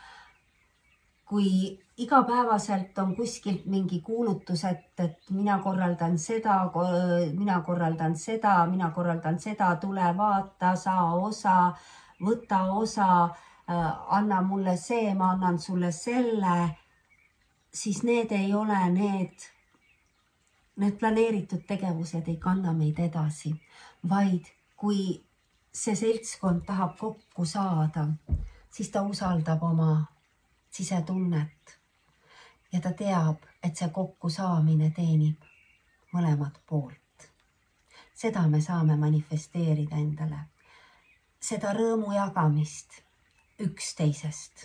kui igapäevaselt on kuskilt mingi kuulutus, et, et mina korraldan seda, mina korraldan seda, mina korraldan seda, tule vaata, saa osa, võta osa, anna mulle see, ma annan sulle selle, siis need ei ole need, need planeeritud tegevused ei kanna meid edasi, vaid kui see seltskond tahab kokku saada, siis ta usaldab oma sisetunnet ja ta teab, et see kokkusaamine teenib mõlemat poolt. Seda me saame manifesteerida endale, seda rõõmu jagamist üksteisest.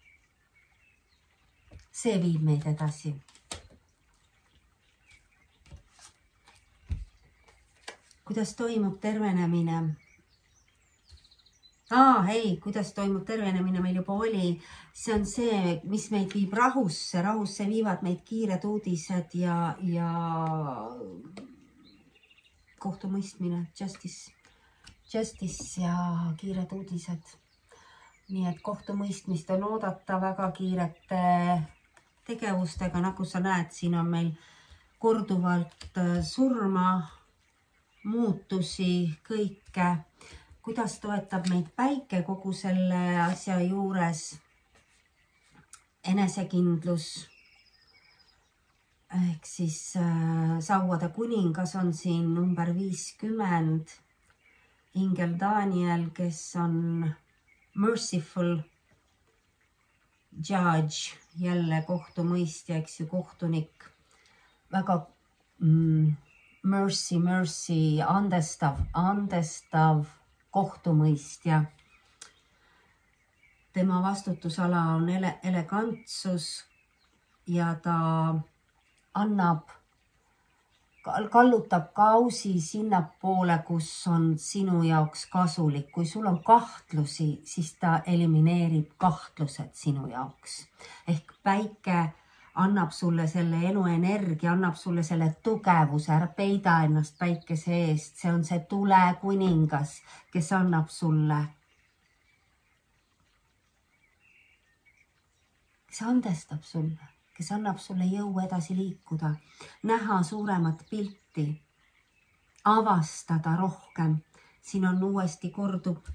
See viib meid edasi. Kuidas toimub tervenemine? Aa, ei, kuidas toimub tervenemine meil juba oli. See on see, mis meid viib rahusse. Rahusse viivad meid kiired uudised ja, ja kohtumõistmine, justice, justice ja kiired uudised. Nii et kohtumõistmist on oodata väga kiirete tegevustega, nagu sa näed, siin on meil korduvalt surma, muutusi, kõike. Kuidas toetab meid päike kogu selle asja juures? Enesekindlus. Ehk siis äh, sauade kuningas on siin number viiskümmend. Ingel Daniel, kes on merciful judge, jälle kohtumõistja, eks ju, kohtunik. Väga mm, mercy, mercy, andestav, andestav kohtumõistja. Tema vastutusala on ele elegantsus ja ta annab, kallutab kausi sinnapoole, kus on sinu jaoks kasulik. Kui sul on kahtlusi, siis ta elimineerib kahtlused sinu jaoks. Ehk päike annab sulle selle eluenergia, annab sulle selle tugevuse, ära peida ennast päikese eest. See on see tule kuningas, kes annab sulle, kes andestab sulle, kes annab sulle jõu edasi liikuda, näha suuremat pilti, avastada rohkem. Siin on uuesti kordub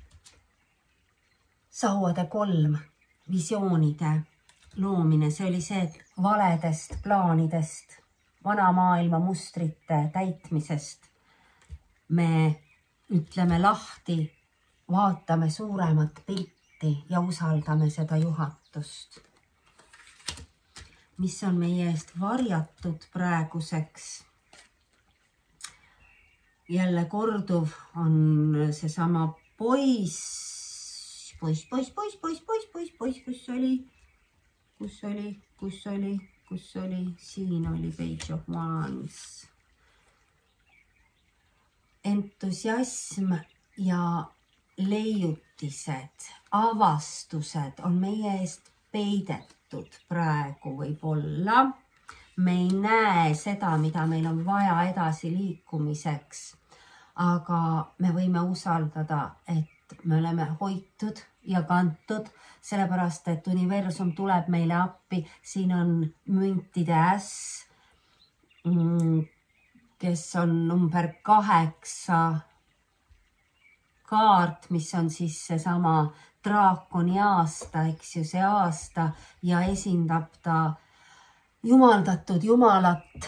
sauade kolm, visioonide loomine. See oli see, et valedest plaanidest, vana maailma mustrite täitmisest me ütleme lahti, vaatame suuremat pilti ja usaldame seda juhatust, mis on meie eest varjatud praeguseks. Jälle korduv on seesama poiss, poiss, poiss, poiss, poiss, poiss, poiss, poiss, kus oli? Kus oli, kus oli, kus oli, siin oli Page of Wands. Entusiasm ja leiutised, avastused on meie eest peidetud praegu võib-olla. Me ei näe seda, mida meil on vaja edasi liikumiseks, aga me võime usaldada, et me oleme hoitud ja kantud, sellepärast, et universum tuleb meile appi. Siin on müntide äss, kes on number kaheksa kaart, mis on siis seesama draakoni aasta, eks ju, see aasta ja esindab ta jumaldatud jumalat,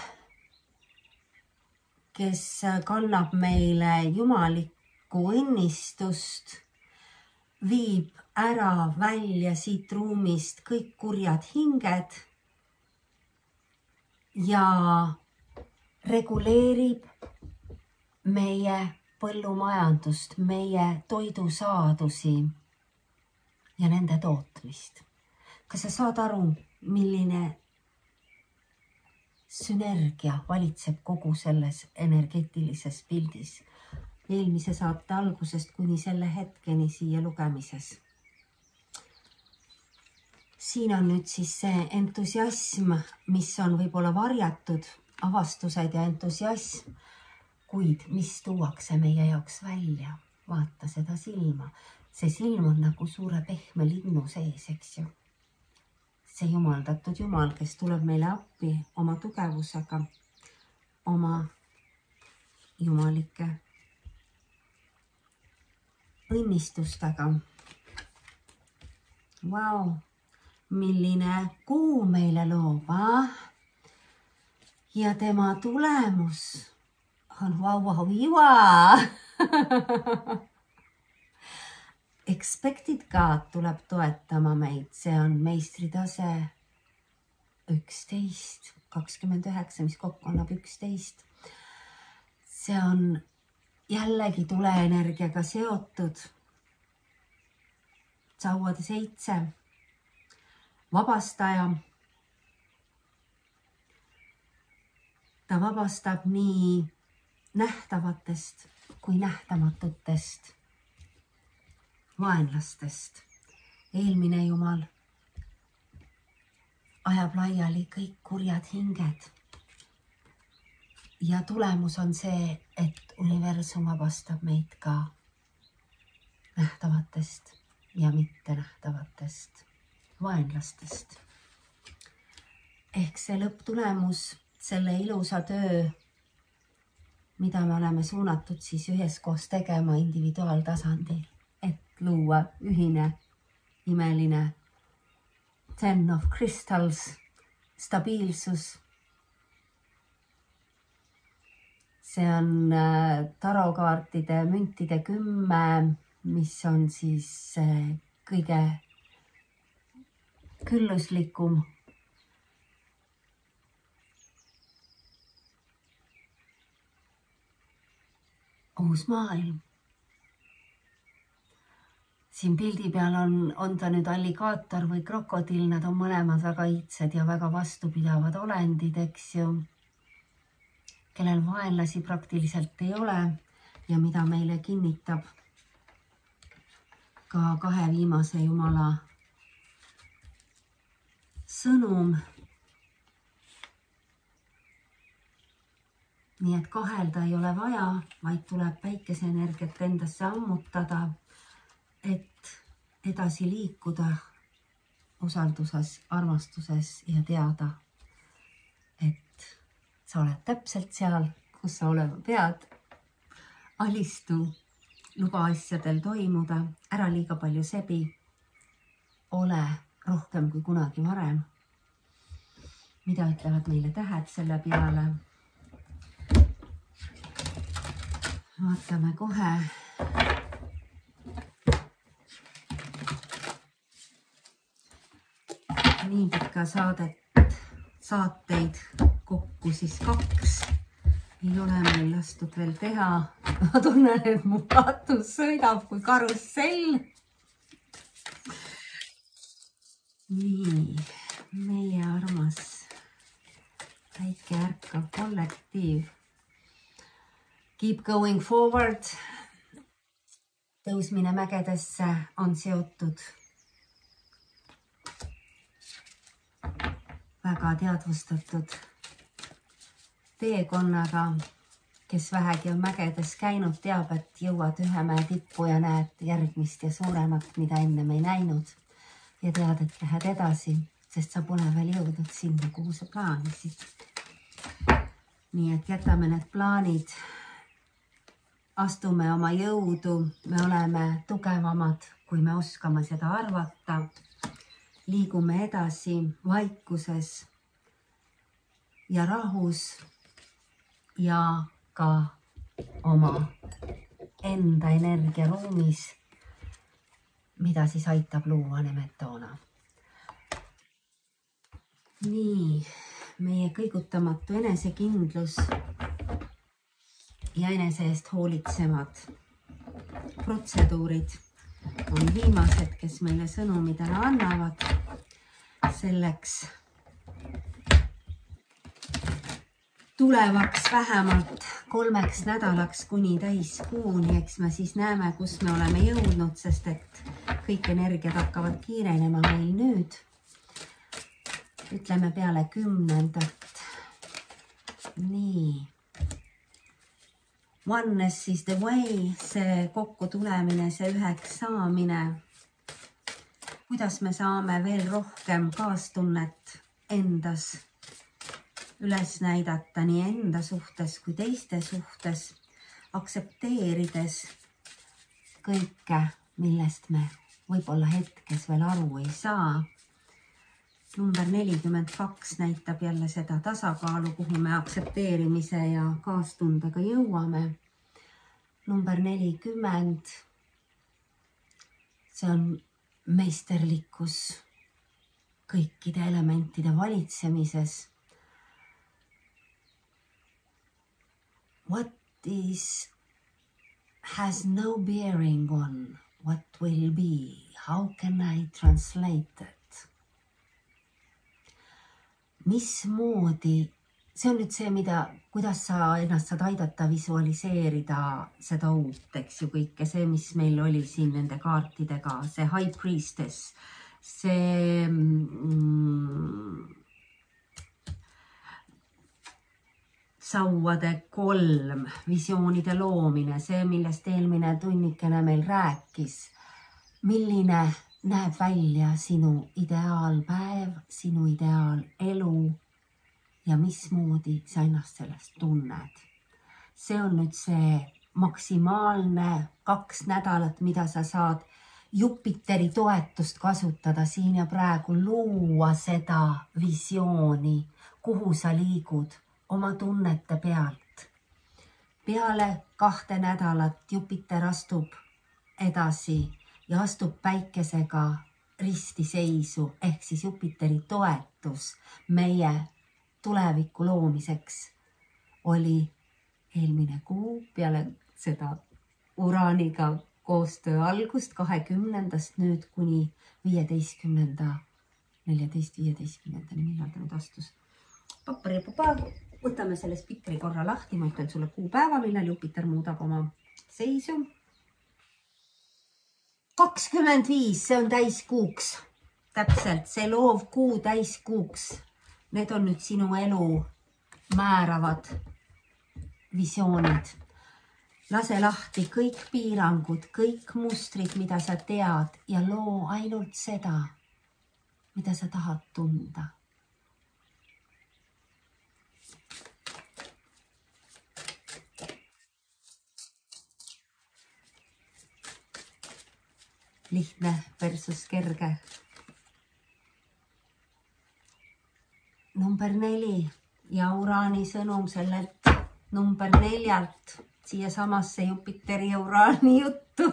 kes kannab meile jumalikku õnnistust, viib ära välja siit ruumist kõik kurjad hinged ja reguleerib meie põllumajandust, meie toidusaadusi ja nende tootmist. Kas sa saad aru, milline sünergia valitseb kogu selles energeetilises pildis. Eelmise saate algusest kuni selle hetkeni siia lugemises. Siin on nüüd siis see entusiasm, mis on võib-olla varjatud, avastused ja entusiasm, kuid mis tuuakse meie jaoks välja. Vaata seda silma. See silm on nagu suure pehme linnu sees, eks ju. See jumaldatud jumal, kes tuleb meile appi oma tugevusega, oma jumalike õnnistustega. Vau, milline kuu meile loob, ja tema tulemus on vau, vau, iva. Expected God tuleb toetama meid, see on meistritase üksteist, kakskümmend üheksa, mis kokku annab üksteist. See on jällegi tuleenergiaga seotud. Sauade seitse, vabastaja. Ta vabastab nii nähtavatest kui nähtamatutest vaenlastest. Eelmine jumal ajab laiali kõik kurjad hinged. Ja tulemus on see, et universum vabastab meid ka nähtavatest ja mitte nähtavatest vaenlastest. Ehk see lõpptulemus, selle ilusa töö, mida me oleme suunatud siis üheskoos tegema individuaaltasandil, et luua ühine, imeline Ten of Crystals, stabiilsus. See on tarokaartide müntide kümme, mis on siis kõige külluslikum. Uus maailm. Siin pildi peal on, on ta nüüd alligaator või krokodill, nad on mõlemad väga iidsed ja väga vastupidavad olendid, eks ju, kellel vaenlasi praktiliselt ei ole ja mida meile kinnitab ka kahe viimase jumala sõnum. Nii et kahelda ei ole vaja, vaid tuleb päikeseenergiat endasse ammutada, et edasi liikuda usalduses, armastuses ja teada, et sa oled täpselt seal, kus sa olema pead. Alistu, luba asjadel toimuda, ära liiga palju sebi, ole rohkem kui kunagi varem. Mida ütlevad meile tähed selle peale? Vaatame kohe. Nii pikka saadet, saateid kokku siis kaks. Ei ole meil lastud veel teha. Ma tunnen, et mu katus sõidab kui karussell. Nii, meie armas väike ärkav kollektiiv. Keep going forward. Tõusmine mägedesse on seotud väga teadvustatud teekonnaga, kes vähegi on mägedes käinud, teab, et jõuad ühe mäe tippu ja näed järgmist ja suuremat, mida ennem ei näinud. Ja tead, et lähed edasi, sest sa pole veel jõudnud sinna, kuhu sa plaanisid. Nii et jätame need plaanid, astume oma jõudu, me oleme tugevamad, kui me oskame seda arvata. Liigume edasi vaikuses ja rahus ja ka oma enda energiaruumis, mida siis aitab luua Nemetona. Nii, meie kõigutamatu enesekindlus ja enese eest hoolitsemad protseduurid on viimased, kes meile sõnumidele annavad selleks, tulevaks vähemalt kolmeks nädalaks kuni täiskuuni, eks me siis näeme, kus me oleme jõudnud, sest et kõik energiat hakkavad kiirenema meil nüüd. Ütleme peale kümnendat. Nii. Oneness is the way, see kokku tulemine, see üheks saamine. Kuidas me saame veel rohkem kaastunnet endas üles näidata nii enda suhtes kui teiste suhtes, aksepteerides kõike, millest me võib-olla hetkes veel aru ei saa. Number nelikümmend kaks näitab jälle seda tasakaalu, kuhu me aksepteerimise ja kaastundega jõuame. Number nelikümmend, see on meisterlikkus kõikide elementide valitsemises. What is, has no bearing on what will be? How can I translate it? Mismoodi, see on nüüd see, mida, kuidas sa ennast saad aidata visualiseerida seda uut, eks ju, kõike see, mis meil oli siin nende kaartidega, see High Priestess, see mm, sauade kolm, visioonide loomine, see, millest eelmine tunnikene meil rääkis, milline näeb välja sinu ideaalpäev, sinu ideaalelu ja mismoodi sa ennast sellest tunned. See on nüüd see maksimaalne kaks nädalat, mida sa saad Jupiteri toetust kasutada siin ja praegu, luua seda visiooni, kuhu sa liigud oma tunnete pealt. Peale kahte nädalat Jupiter astub edasi ja astub päikesega ristiseisu, ehk siis Jupiteri toetus meie tuleviku loomiseks oli eelmine kuu peale seda Uraaniga koostöö algust kahekümnendast nüüd kuni viieteistkümnenda, neljateist viieteistkümnendani, millal ta nüüd astus. Papari-papa, võtame selle spikri korra lahti, ma ütlen sulle kuupäeva, millal Jupiter muudab oma seisu. kakskümmend viis, see on täiskuuks, täpselt, see loov kuu täiskuuks. Need on nüüd sinu elu määravad visioonid. Lase lahti kõik piirangud, kõik mustrid, mida sa tead ja loo ainult seda, mida sa tahad tunda. Lihtne versus kerge. Number neli ja Uraani sõnum sellelt number neljalt siia samasse Jupiteri ja Uraani juttu.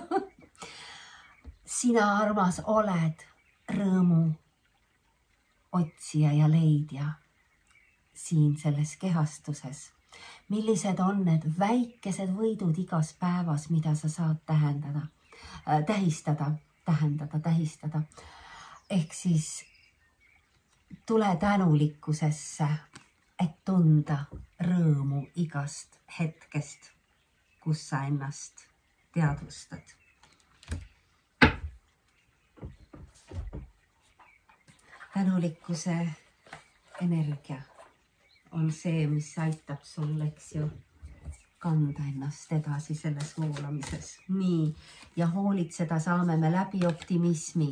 Sina, armas, oled rõõmu otsija ja leidja siin selles kehastuses. Millised on need väikesed võidud igas päevas, mida sa saad tähendada, äh, tähistada, tähendada, tähistada. Ehk siis tule tänulikkusesse, et tunda rõõmu igast hetkest, kus sa ennast teadvustad. Tänulikkuse energia on see, mis aitab sul, eks ju, kanda ennast edasi selles voolamises. Nii, ja hoolitseda saame me läbi optimismi.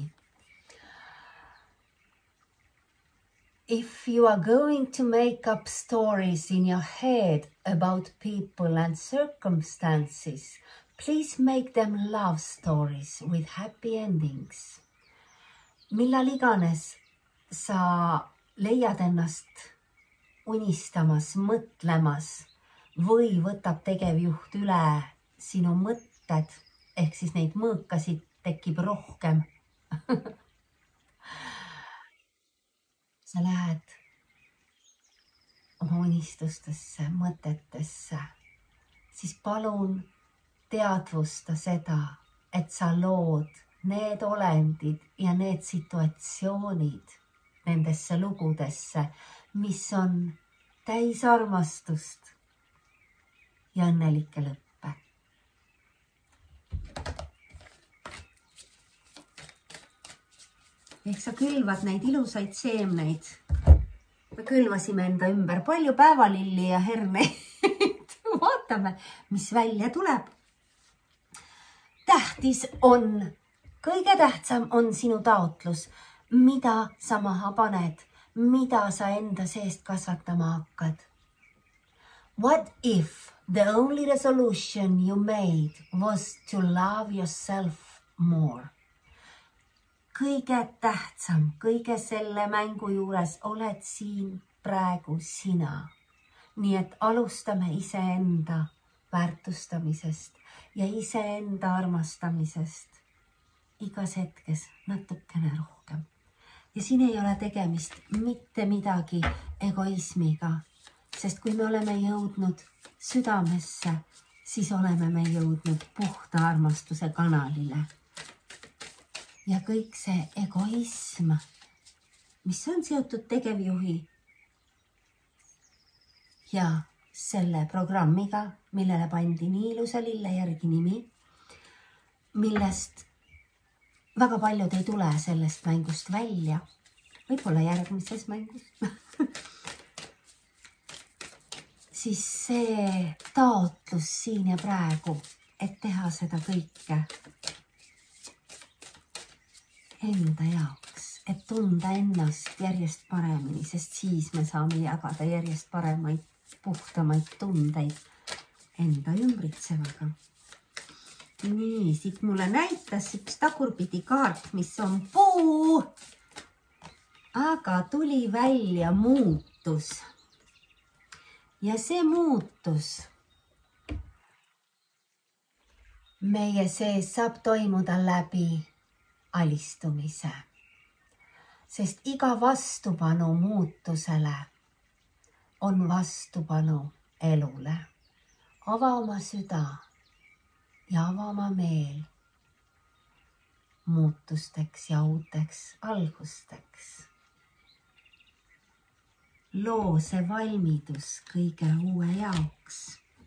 If you are going to make up stories in your head about people and circumstances, please make them love stories with happy endings. Millal iganes sa leiad ennast unistamas, mõtlemas või võtab tegevjuht üle sinu mõtted, ehk siis neid mõõkasid tekib rohkem. Sa lähed oma unistustesse, mõtetesse, siis palun teadvusta seda, et sa lood need olendid ja need situatsioonid nendesse lugudesse, mis on täis armastust ja õnnelikke lõppe. Ehk sa külvad neid ilusaid seemneid. Me külvasime enda ümber palju päevalilli ja herneid. Vaatame, mis välja tuleb. Tähtis on, kõige tähtsam on sinu taotlus, mida sa maha paned, mida sa enda seest kasvatama hakkad. What if the only resolution you made was to love yourself more? Kõige tähtsam, kõige selle mängu juures oled siin praegu sina. Nii et alustame iseenda väärtustamisest ja iseenda armastamisest igas hetkes natukene rohkem. Ja siin ei ole tegemist mitte midagi egoismiga, sest kui me oleme jõudnud südamesse, siis oleme me jõudnud puhta armastuse kanalile. Ja kõik see egoism, mis on seotud tegevjuhi ja selle programmiga, millele pandi nii ilusa lille järgi nimi, millest väga paljud ei tule sellest mängust välja, võib-olla järgmises mängus, siis see taotlus siin ja praegu, et teha seda kõike enda jaoks, et tunda ennast järjest paremini, sest siis me saame jagada järjest paremaid, puhtamaid tundeid enda ümbritsevaga. Nii, siit mulle näitas üks tagurpidi kaart, mis on puu, aga tuli välja muutus. Ja see muutus meie sees saab toimuda läbi alistumise, sest iga vastupanu muutusele on vastupanu elule. Ava oma süda ja ava oma meel muutusteks ja uuteks algusteks. Loo see valmidus kõige uue jaoks.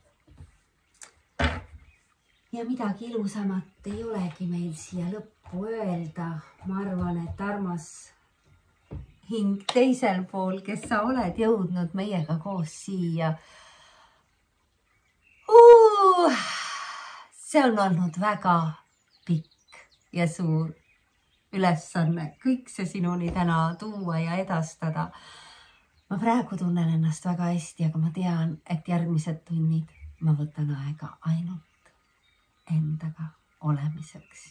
Ja midagi ilusamat ei olegi meil siia lõppu öelda. Ma arvan, et armas hing teisel pool, kes sa oled jõudnud meiega koos siia. Uh, see on olnud väga pikk ja suur ülesanne. Kõik see sinuni täna tuua ja edastada. Ma praegu tunnen ennast väga hästi, aga ma tean, et järgmised tunnid ma võtan aega ainult endaga olemiseks.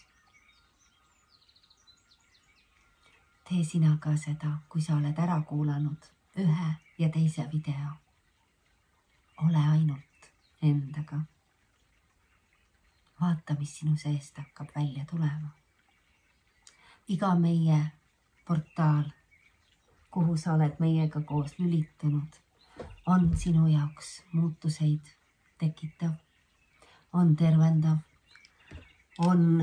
Tee sina ka seda, kui sa oled ära kuulanud ühe ja teise video. Ole ainult endaga. Vaata, mis sinu seest hakkab välja tulema. Iga meie portaal, kuhu sa oled meiega koos lülitunud, on sinu jaoks muutuseid tekitav, on tervendav, on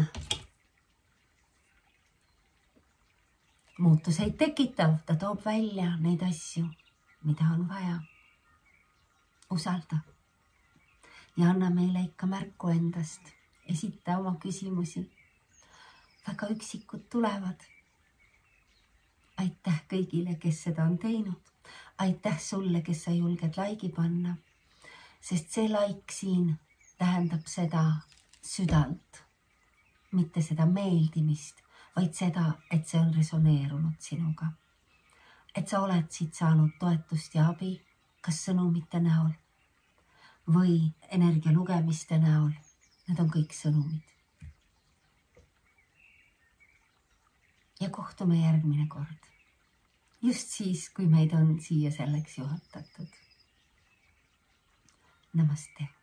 muutuseid tekitav, ta toob välja neid asju, mida on vaja. Usalda ja anna meile ikka märku endast, esita oma küsimusi. Väga üksikud tulevad. Aitäh kõigile, kes seda on teinud. Aitäh sulle, kes sa julged laigi panna, sest see laik siin tähendab seda südant, mitte seda meeldimist, vaid seda, et see on resoneerunud sinuga. Et sa oled siit saanud toetust ja abi, kas sõnumite näol või energia lugemiste näol. Need on kõik sõnumid. Ja kohtume järgmine kord. Just siis, kui meid on siia selleks juhatatud. Namaste.